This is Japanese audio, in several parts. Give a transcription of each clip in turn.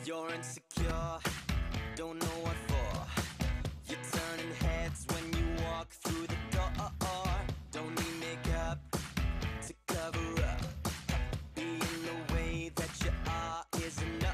You're insecure, don't know what for. You're turning heads when you walk through the door. Don't need makeup to cover up. Being the way that you are is enough.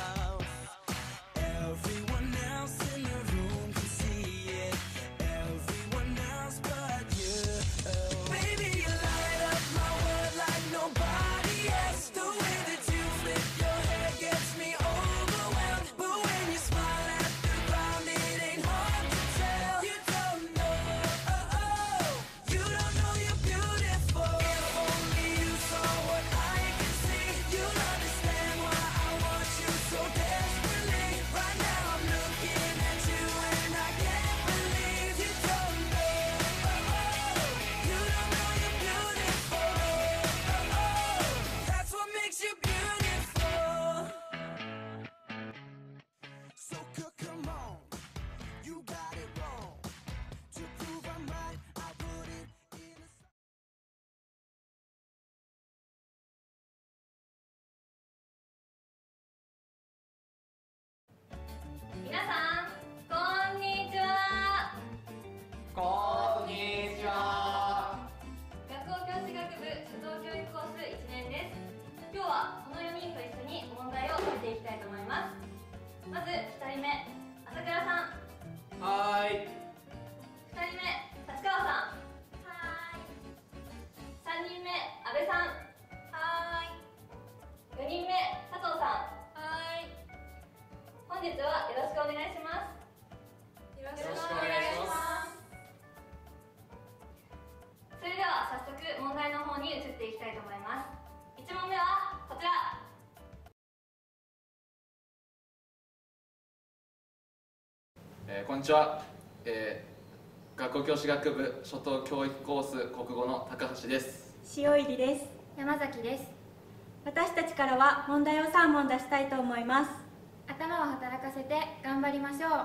Everyone else in the room can see it. Everyone else but you. Baby, you light up my world like nobody else. The way that you flip your hair gets me overwhelmed. But when you smile at the ground, it ain't hard to tell. You don't know, you don't know you're beautiful. If only you saw what I can see, you'll understand why I want you so desperately. Right now I'm looking at you and I can't believe you don't know, you don't know you're beautiful. That's what makes you beautiful. So come on, you got it wrong. To prove I'm right, I put it in a song. 皆さん、こんにちは。 こんにちは。 学校教師学部初等教育コース1年です。今日はこの4人と一緒に問題を解いていきたいと思います。まず1人目、朝倉さん。 はーい。 2人目、立川さん。はーい。3人目、阿部さん。はーい。4人目、佐藤さん。はーい。本日はよろしくお願いします。よろしくお願いします。それでは早速問題の方に移っていきたいと思います。1問目はこちら。 こんにちは。学校教師学部初等教育コース国語の高橋です。 塩入りです。 山崎です。 私たちからは問題を3問出したいと思います。 頭を働かせて頑張りましょう。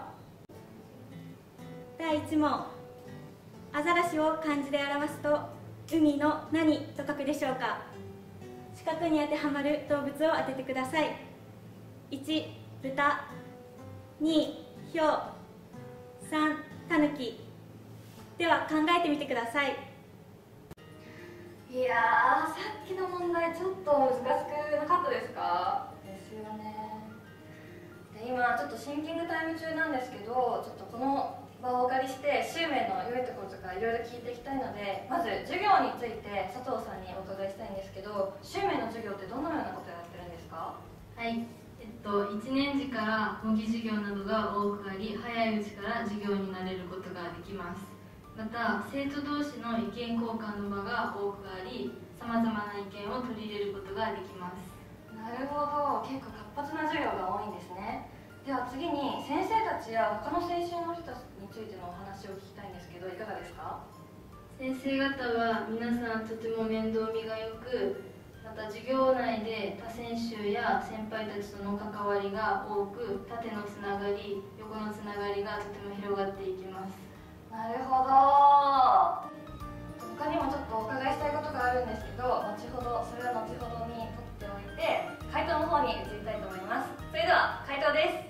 第1問、アザラシを漢字で表すと海の何と書くでしょうか。四角に当てはまる動物を当ててください。1、豚。2、ヒョウ。3、タヌキ。では考えてみてください。 いやー、さっきの問題ちょっと難しくなかったですか？ですよね。で、今ちょっとシンキングタイム中なんですけど、ちょっとこの場をお借りして襲名の良いところとかいろいろ聞いていきたいので、まず授業について佐藤さんにお伺いしたいんですけど、襲名の授業ってどのようなことをやってるんですか？ はい、1年次から模擬授業などが多くあり、早いうちから授業に慣れることができます。また、生徒同士の意見交換の場が多くあり、さまざまな意見を取り入れることができます。 なるほど、結構活発な授業が多いんですね。では次に先生たちや他の先生の人についてのお話を聞きたいんですけど、いかがですか？ 先生方は皆さんとても面倒見がよく、また授業内で他選手や先輩たちとの関わりが多く、縦のつながり、横のつながりがとても広がっていきます。 なるほど。他にもちょっとお伺いしたいことがあるんですけど、後ほどそれは後ほどに取っておいて回答の方に移りたいと思います。それでは回答です。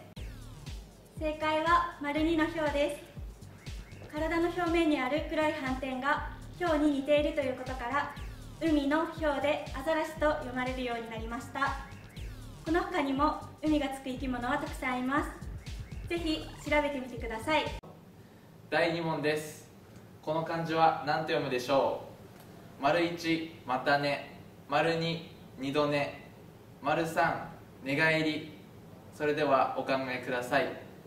正解は丸2のヒョウです。体の表面にある黒い斑点がヒョウに似ているということから、海のヒョウでアザラシと読まれるようになりました。この他にも海がつく生き物はたくさんいます。ぜひ調べてみてください。 第2問です。この漢字は何と読むでしょう。丸1、またね。丸2、二度寝。丸3、寝返り。それではお考えください。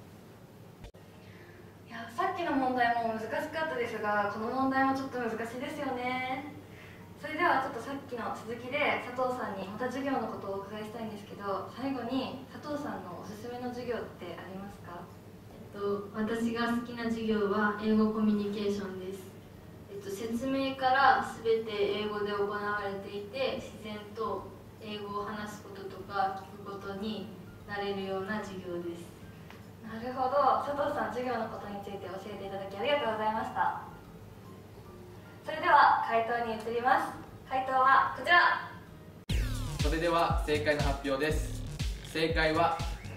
いや、さっきの問題も難しかったですが、この問題もちょっと難しいですよね。それではちょっとさっきの続きで佐藤さんにまた授業のことをお伺いしたいんですけど、最後に佐藤さんのおすすめの授業ってありますか？ 私が好きな授業は英語コミュニケーションです。説明から全て英語で行われていて、自然と英語を話すこととか聞くことになれるような授業です。 なるほど、佐藤さん、授業のことについて教えていただきありがとうございました。それでは回答に移ります。回答はこちら。 それでは正解の発表です。正解は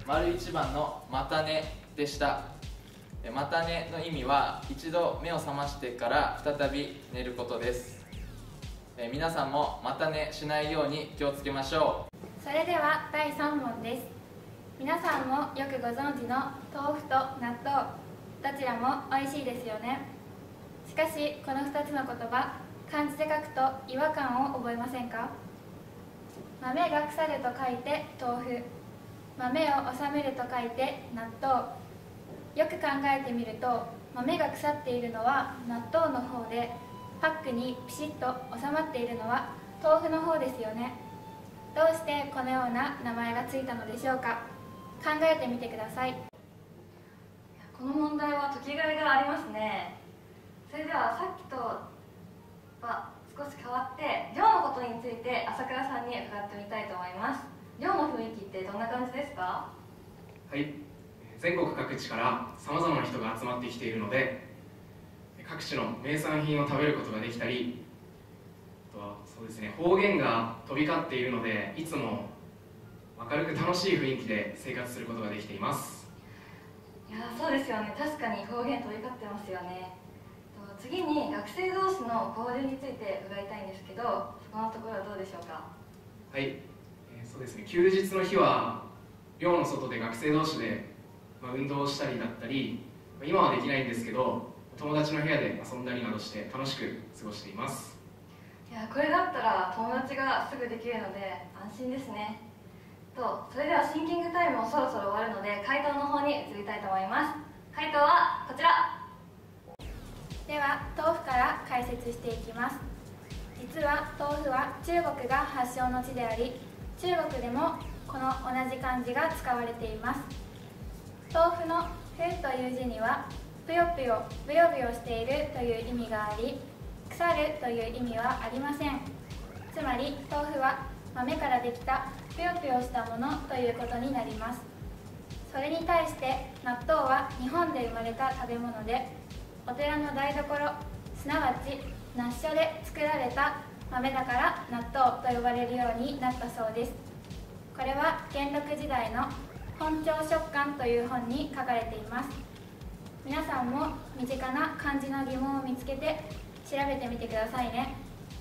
丸1番のまたねでした。またねの意味は一度目を覚ましてから再び寝ることです。皆さんもまたねしないように気をつけましょう。 それでは第3問です。皆さんもよくご存知の豆腐と納豆、どちらも美味しいですよね。しかしこの2つの言葉、漢字で書くと違和感を覚えませんか？豆が腐ると書いて豆腐、豆を収めると書いて納豆。よく考えてみると、豆が腐っているのは納豆の方で、パックにピシッと収まっているのは豆腐の方ですよね。どうしてこのような名前がついたのでしょうか。考えてみてください。 この問題は解きがいがありますね。それではさっきとは少し変わって寮のことについて朝倉さんに伺ってみたいと思います。寮の雰囲気ってどんな感じですか？ はい、全国各地からさまざまな人が集まってきているので、各地の名産品を食べることができたり、あとはそうですね、方言が飛び交っているので、いつも明るく楽しい雰囲気で生活することができています。 いやそうですよね。確かに方言飛び交ってますよね。次に学生同士の交流について伺いたいんですけど、そこのところはどうでしょうか？ はい、そうですね、休日の日は寮の外で学生同士で運動したりだったり、今はできないんですけど、友達の部屋で遊んだりなどして楽しく過ごしています。 いやこれだったら友達がすぐできるので安心ですね。それではシンキングタイムもそろそろ終わるので、回答の方に移りたいと思います。回答はこちら。 では豆腐から解説していきます。実は豆腐は中国が発祥の地であり、中国でもこの同じ漢字が使われています。豆腐の「ふ」という字にはぷよぷよ、ぶよぶよしているという意味があり、腐るという意味はありません。つまり豆腐は豆からできたぷよぷよしたものということになります。それに対して納豆は日本で生まれた食べ物で、お寺の台所、すなわち納所で作られた豆だから納豆と呼ばれるようになったそうです。これは元禄時代の本朝食感という本に書かれています。皆さんも身近な漢字の疑問を見つけて調べてみてくださいね。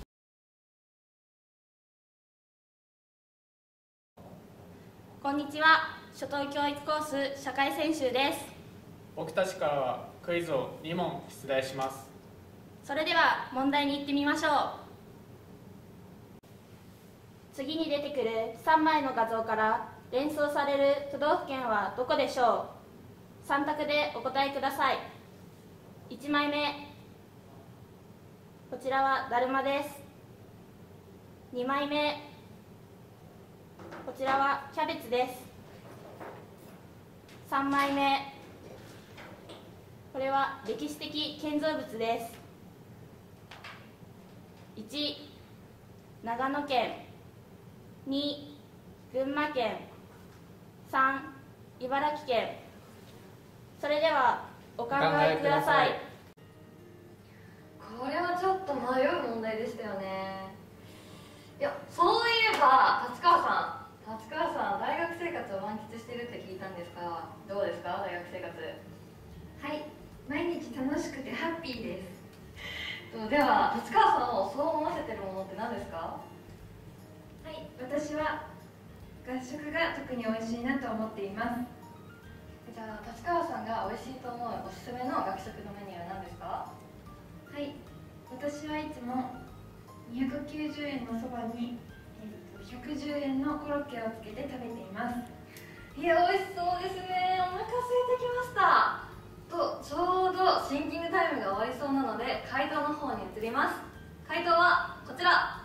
こんにちは。初等教育コース社会専修です。 僕たちからはクイズを2問出題します。 それでは問題に行ってみましょう。次に出てくる3枚の画像から連想される都道府県はどこでしょう。3択でお答えください。1枚目、こちらはだるまです。2枚目、こちらはキャベツです。3枚目、これは歴史的建造物です。1、長野県。2、群馬県。3、茨城県。それではお考えください。 これはちょっと迷う問題でしたよね。いやそういえば立川さん大学生活を満喫してるって聞いたんですが、どうですか大学生活？ はい、毎日楽しくてハッピーです。 では立川さんをそう思わせてるものって何ですか？ はい、私は合食が特に美味しいなと思っています。 じゃあ立川さんが美味しいと思うおすすめの学食のメニューは何ですか？ はい、私はいつも290円のそばに、110円のコロッケをつけて食べています。 いや美味しそうですね。お腹空いてきました。ちょうどシンキングタイムが終わりそうなので回答の方に移ります。回答はこちら。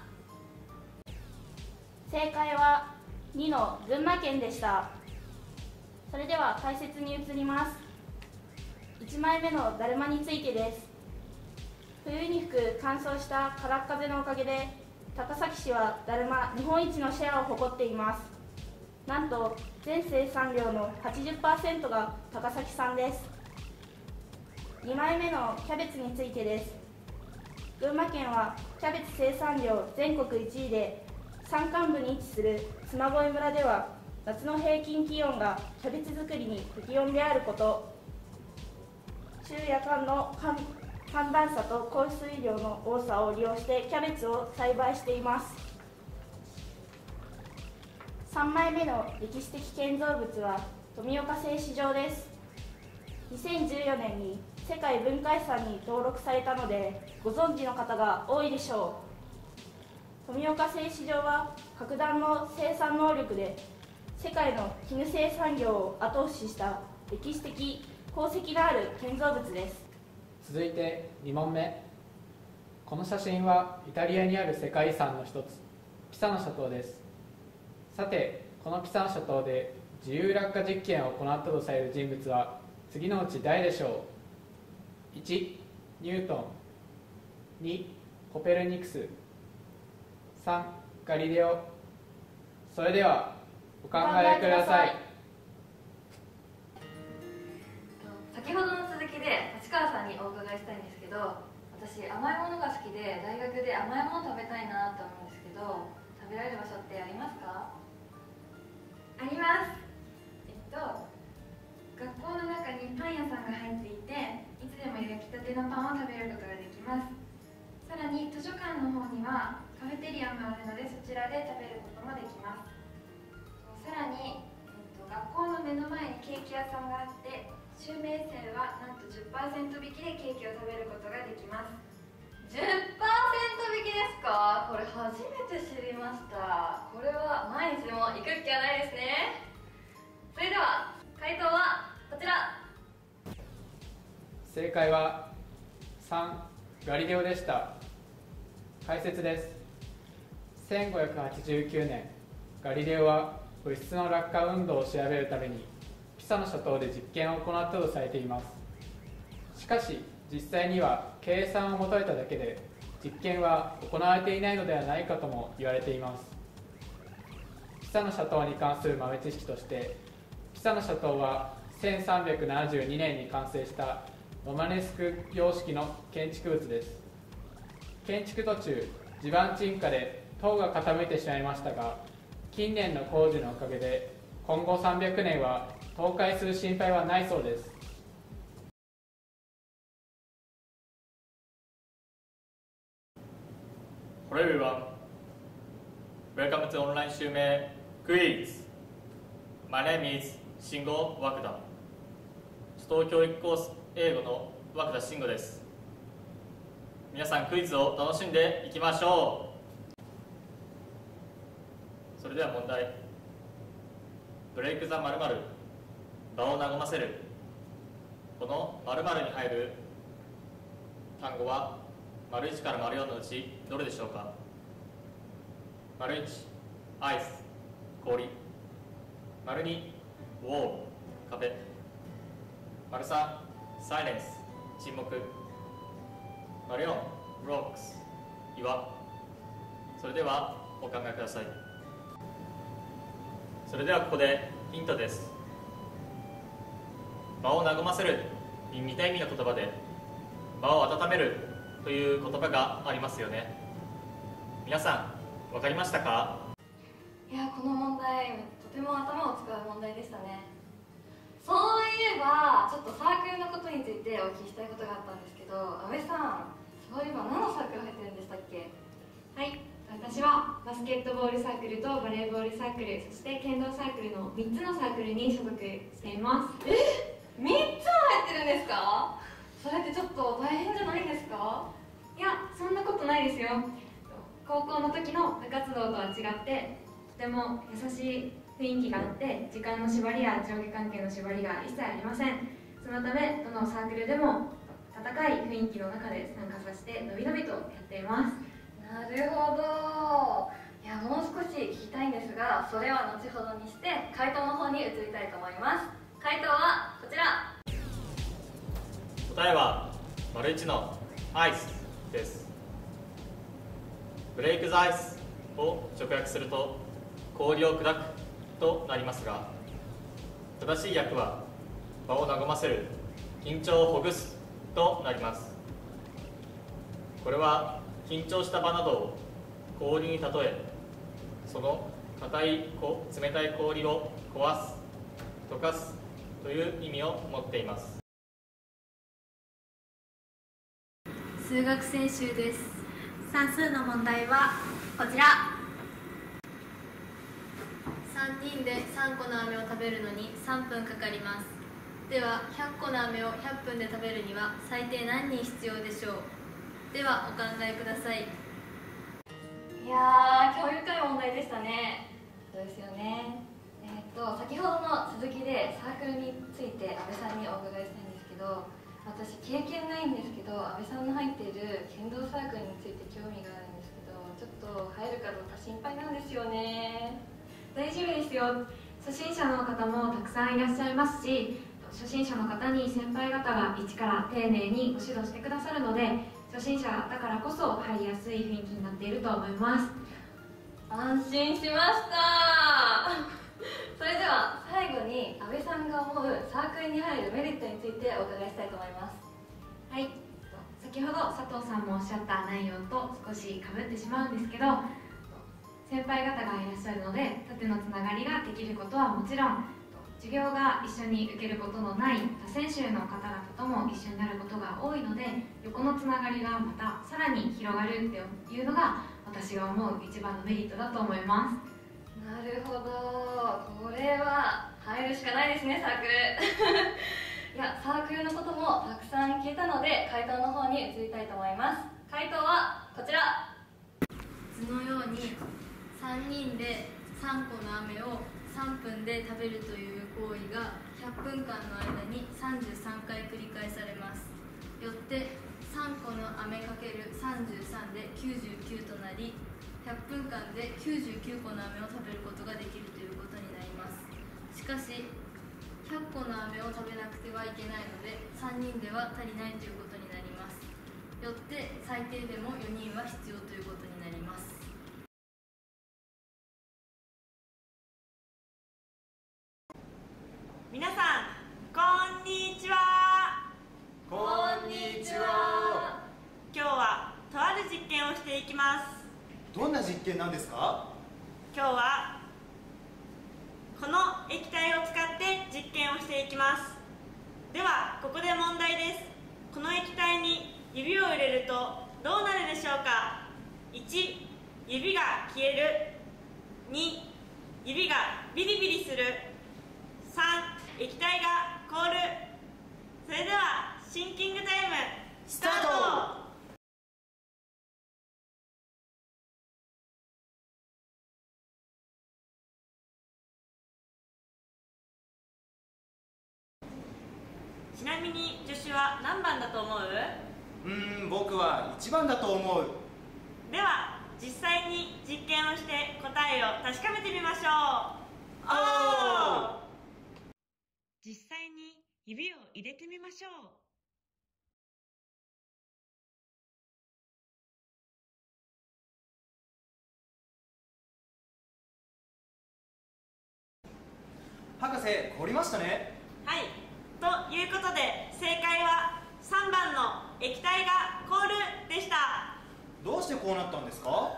正解は2の群馬県でした。それでは解説に移ります。1枚目のだるまについてです。冬に吹く乾燥した空っ風のおかげで高崎市はだるま日本一のシェアを誇っています。なんと全生産量の 80% が高崎産です。2枚目のキャベツについてです。群馬県はキャベツ生産量全国1位で、山間部に位置する嬬恋村では夏の平均気温がキャベツ作りに適温であること、昼夜間の寒暖差と降水量の多さを利用してキャベツを栽培しています。3枚目の歴史的建造物は富岡製糸場です。2014年に世界文化遺産に登録されたのでご存知の方が多いでしょう。富岡製糸場は格段の生産能力で世界の絹生産業を後押しした歴史的功績のある建造物です。 続いて2問目。この写真はイタリアにある世界遺産の一つ、ピサの斜塔です。さて、このピサの斜塔で自由落下実験を行ったとされる人物は次のうち誰でしょう。1、ニュートン。2、コペルニクス。3、ガリレオ。それではお考えください。 先ほどの続きで立川さんにお伺いしたいんですけど、私甘いものが好きで大学で甘いもの食べたいなと思うんですけど、食べられる場所ってありますか？ あります。学校の中にパン屋さんが入っていて、いつでも焼きたてのパンを食べることができます。さらに図書館の方にはカフェテリアもあるので、そちらで食べることもできます。さらに、学校の目の前にケーキ屋さんがあって、修明生はなんと 10% 引きでケーキを食べることができます。 10% 引きですか？これ初めて知りました。これは毎日も行くっきゃないですね。それでは回答はこちら。 正解は3、ガリレオでした。解説です。1589年、ガリレオは物質の落下運動を調べるためにピサの斜塔で実験を行ったとされています。しかし実際には計算を求めただけで実験は行われていないのではないかとも言われています。ピサの斜塔に関する豆知識として、ピサの斜塔は1372年に完成したロマネスク様式の建築物です。建築途中、地盤沈下で塔が傾いてしまいましたが、近年の工事のおかげで今後300年は倒壊する心配はないそうです。 Hello everyone. Welcome to online 襲名 Quiz. My name is 慎吾涌田。首都教育コース英語の涌田慎吾です。皆さんクイズを楽しんでいきましょう。それでは問題。ブレイクザ〇〇、場を和ませる。この〇〇に入る単語は丸1から丸4のうちどれでしょうか。丸1、アイス、氷。丸2、ウォール、壁。丸3、サイレンス、沈黙。丸4、ロックス、岩。それではお考えください。それではここでヒントです。場を和ませるに似た意味の言葉で、場を温めるという言葉がありますよね。皆さん分かりましたか？ いや、この問題とても頭を使う問題でしたね。そういえばちょっとサークルのことについてお聞きしたいことがあったんですけど、阿部さん、そういえば何のサークル入ってるんでしたっけ？ はい、私はバスケットボールサークルとバレーボールサークル、そして剣道サークルの3つのサークルに所属しています。 3つも入ってるんですか？それってちょっと大変じゃないんですか？ いや、そんなことないですよ。高校の時の部活動とは違ってとても優しい雰囲気があって、時間の縛りや上下関係の縛りが一切ありません。そのためどのサークルでも温かい雰囲気の中で参加させてのびのびとやっています。 なるほど。いや、もう少し聞きたいんですが、それは後ほどにして回答の方に移りたいと思います。回答はこちら。 答えは丸1のアイスです。ブレイクザアイスを直訳すると氷を砕くとなりますが、正しい訳は場を和ませる、緊張をほぐすとなります。これは緊張した場などを氷に例え、その硬い冷たい氷を壊す、溶かすという意味を持っています。 数学専修です。 算数の問題はこちら。 3人で3個の飴を食べるのに3分かかります。では100個の飴を100分で食べるには最低何人必要でしょう。ではお考えください。 いやー、興味深い問題でしたね。そうですよね。先ほどの続きでサークルについて安倍さんにお伺いしたいんですけど、私経験ないんですけど、安倍さんの入っている剣道サークルについて興味があるんですけど、ちょっと入るかどうか心配なんですよね。 大丈夫ですよ。初心者の方もたくさんいらっしゃいますし、初心者の方に先輩方が一から丁寧にご指導してくださるので、初心者だからこそ入りやすい雰囲気になっていると思います。 安心しました。それでは最後に安倍さんが思うサークルに入るメリットについてお伺いしたいと思います。 はい、先ほど佐藤さんもおっしゃった内容と少しかぶってしまうんですけど、先輩方がいらっしゃるので縦のつながりができることはもちろん、授業が一緒に受けることのない他専修の方々とも一緒になることが多いので、横のつながりがまたさらに広がるっていうのが私が思う一番のメリットだと思います。 なるほど、これは入るしかないですね、サークル。いや、サークルのこともたくさん聞いたので回答の方に移りたいと思います。回答はこちら。 図のように3人で3個の飴を3分で食べるという行為が100分間の間に33回繰り返されます。よって3個の飴かける33で99となり、100分間で99個の飴を食べることができるということになります。しかし100個の飴を食べなくてはいけないので3人では足りないということになります。よって最低でも4人は必要ということになります。 皆さんこんにちは。 こんにちは。 今日はとある実験をしていきます。 どんな実験なんですか？ 今日はこの液体を使って実験をしていきます。ではここで問題です。この液体に指を入れるとどうなるでしょうか？ 1. 指が消える。 2. 指がビリビリする。 3. 液体が凍る。それではシンキングタイムスタート。ちなみに助手は何番だと思う？ 僕は1番だと思う。 では実際に実験をして答えを確かめてみましょう。実際に指を入れてみましょう。 博士、凍りましたね。 はい、ということで正解は3番の液体が凍るでした。 どうしてこうなったんですか？ はい、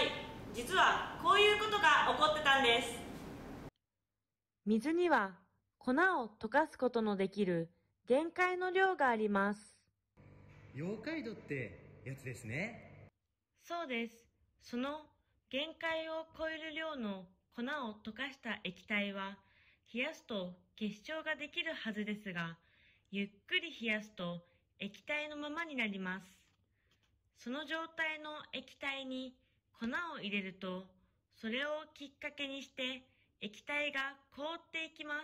実はこういうことが起こってたんです。 水には粉を溶かすことのできる限界の量があります。 溶解度ってやつですね。 そうです。その限界を超える量の粉を溶かした液体は冷やすと結晶ができるはずですが、ゆっくり冷やすと液体のままになります。その状態の液体に粉を入れると、それをきっかけにして液体が凍っていきます。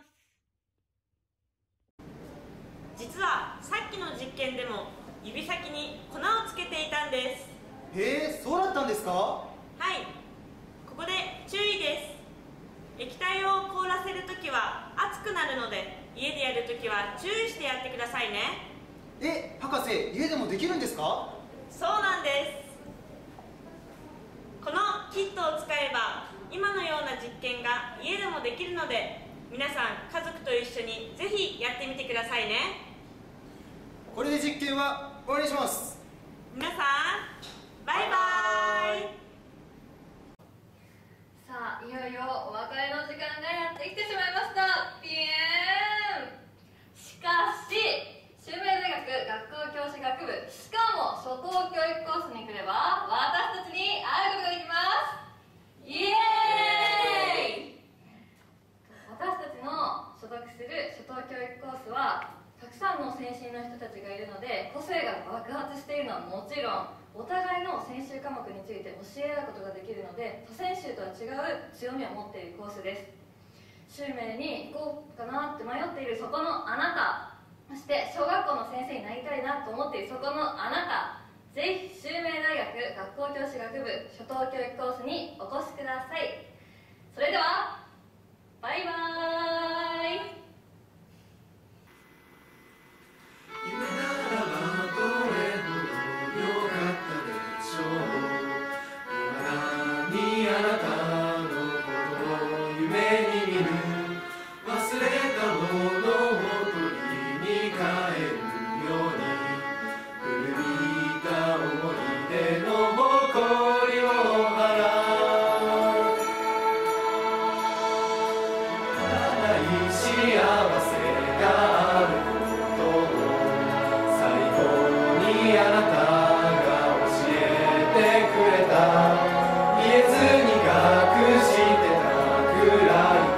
実はさっきの実験でも指先に粉をつけていたんです。 へえ、そうだったんですか？ はい、ここで注意です。液体を凍らせるときは熱くなるので、家でやるときは注意してやってくださいね。 博士、家でもできるんですか？ そうなんです。このキットを使えば今のような実験が家でもできるので、皆さん家族と一緒にぜひやってみてくださいね。 これで実験は終わりにします。 皆さんバイバイ。 さあ、いよいよお互いの専修科目について教え合うことができるので、他専修とは違う強みを持っているコースです。修明に行こうかなって迷っているそこのあなた、そして小学校の先生になりたいなと思っているそこのあなた、ぜひ修明大学学校教師学部初等教育コースにお越しください。それではバイバーイ。 夢ならばどれほど良かったでしょう。未だにあなたのことを夢に見る。忘れたものを取りに帰るように、古びた思い出の誇りを払う。ない幸せがあることを最後にあなたが教えてくれた。言えずに隠してたくらい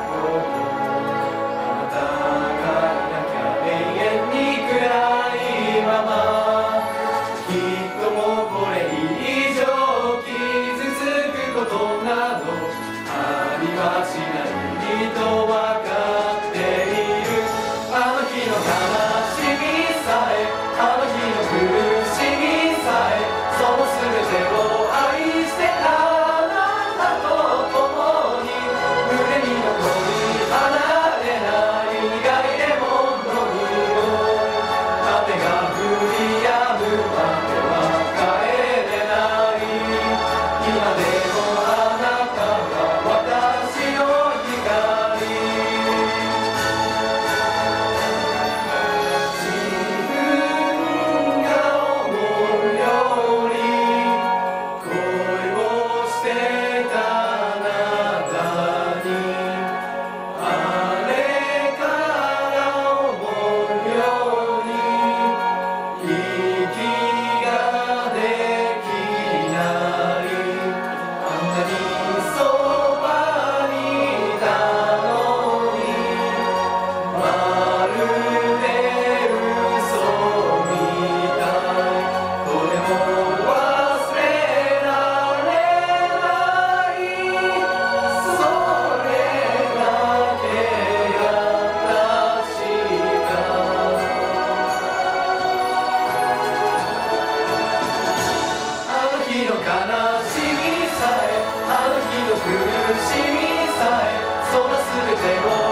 あなたがいなきゃ永遠に暗いまま。きっともうこれ以上傷つくことなどありはしないと分かっている。あの日の悲しみさえ、あの日の苦しみさえ、その全てを愛してたあなたと共に、胸に残り離れない苦いレモンの匂い。雨が降り止むまでは帰れない。今でもあなたは私の光。自分が思うより恋をしてたあなたに、あれから思うように息ができない。あんなにそばにいたのに、まるで嘘みたい。とても忘れられない。それだけが確か。あの日の悲しみさえ、あの日の苦しみさえ、その全てを